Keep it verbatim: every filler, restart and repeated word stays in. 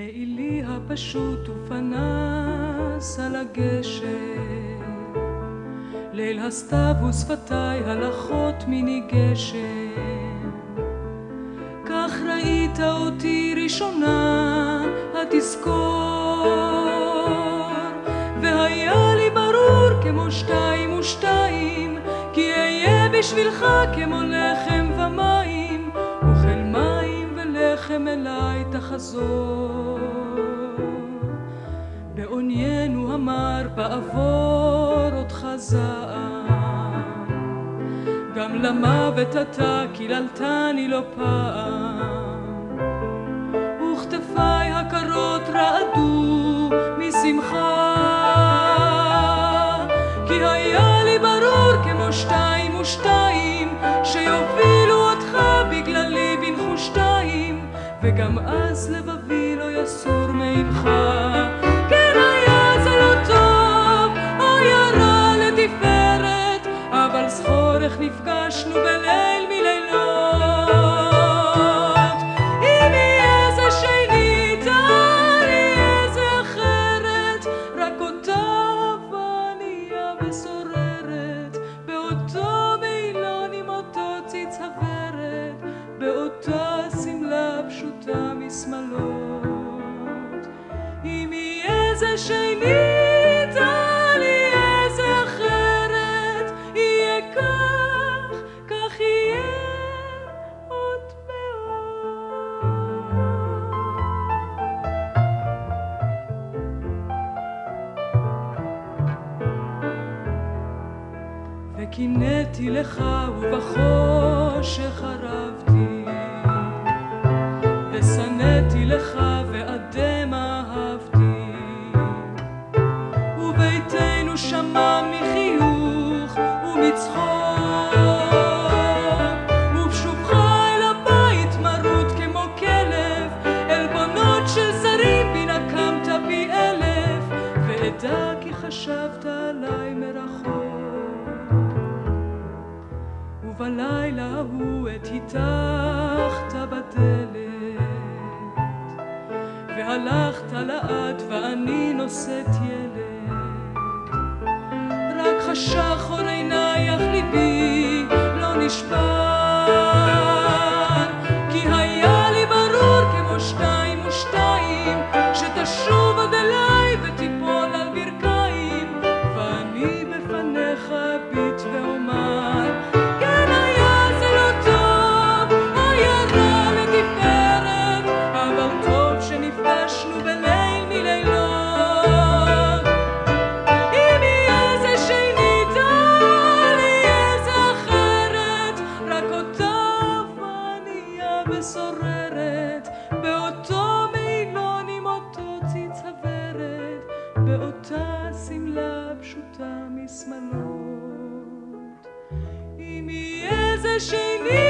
מעילי הפשוט ופנס על הגשר, ליל הסתיו ושפתיי הלכות מיני גשם. כך ראית אותי ראשונה התזכור, והיה לי ברור כמו שתיים ושתיים, כי אהיה בשבילך כמו לחם ומים, אוכל מים ולחם אליי תחזור. בעוניינו המר בעבור אותך זעם, גם למוות אתה קיללתני לא פעם, וכתפיי הקרות רעדו משמחה, כי היה לי ברור כמו שתיים ושתיים, שיובילו אותך בגללי בנחושתיים, וגם אז לבבי לא יסור מעמך. כן היה זה לא טוב, היה רע לתפארת, אבל זכור איך נפגשנו בליל מלילות. אם יהיה זה שנית, יהיה זה אחרת, רק אותה ענייה וסוררת, באותו מילון עם אותו ציץ הברת, באותה סמלה פשוטה משמאלות. אם יהיה זה שנית, יהיה זה אחרת, יהיה כך, כך יהיה עוד מאוד. וקינאתי לך ובחושך הרבתי, ושנאתי לך ואדם אהבתי, וביתנו שמם מחיוך ומצחוק, ובשובך אל הבית מרות כמו כלב, עלבונות של זרים בי נקמת פי אלף, ואדע כי חשבת עליי מרחוק. ובלילה ההוא עת היתכת בדלת, והלכת לאט ואני נושאת ילד, רק חשך אור עינייך ליבי לא נשבר, כי היה לי ברור כמו שתיים ושתיים, שתשוב עד אליי ותיפול על ברכיים, ואני בפניך אביט ואומר, כן היה זה לא טוב, היה רע לתפארת, אבל טוב שנפגשנו בליל מלילות. אם יהיה זה שנית, יהיה זה אחרת, רק אותה ענייה וסוררת, באותו מילון עם אותו ציץ הברת, באותה סמלה פשוטה משמאלות. אם יהיה זה שנית,